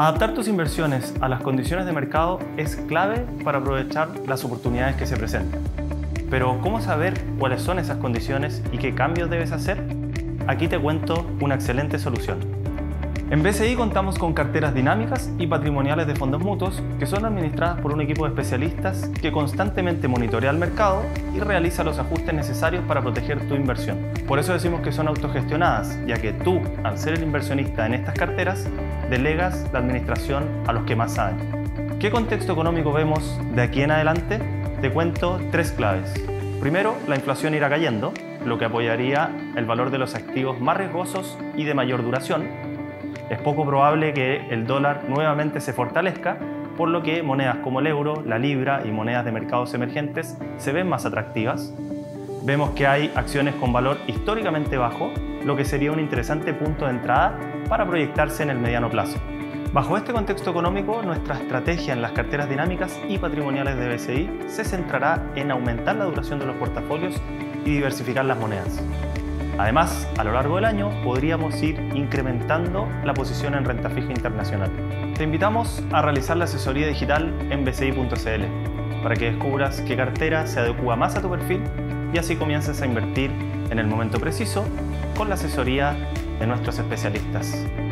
Adaptar tus inversiones a las condiciones de mercado es clave para aprovechar las oportunidades que se presentan. Pero ¿cómo saber cuáles son esas condiciones y qué cambios debes hacer? Aquí te cuento una excelente solución. En BCI contamos con carteras dinámicas y patrimoniales de fondos mutuos que son administradas por un equipo de especialistas que constantemente monitorea el mercado y realiza los ajustes necesarios para proteger tu inversión. Por eso decimos que son autogestionadas, ya que tú, al ser el inversionista en estas carteras, delegas la administración a los que más saben. ¿Qué contexto económico vemos de aquí en adelante? Te cuento tres claves. Primero, la inflación irá cayendo, lo que apoyaría el valor de los activos más riesgosos y de mayor duración. Es poco probable que el dólar nuevamente se fortalezca, por lo que monedas como el euro, la libra y monedas de mercados emergentes se ven más atractivas. Vemos que hay acciones con valor históricamente bajo, lo que sería un interesante punto de entrada para proyectarse en el mediano plazo. Bajo este contexto económico, nuestra estrategia en las carteras dinámicas y patrimoniales de BCI se centrará en aumentar la duración de los portafolios y diversificar las monedas. Además, a lo largo del año podríamos ir incrementando la posición en renta fija internacional. Te invitamos a realizar la asesoría digital en bci.cl para que descubras qué cartera se adecua más a tu perfil y así comiences a invertir en el momento preciso con la asesoría de nuestros especialistas.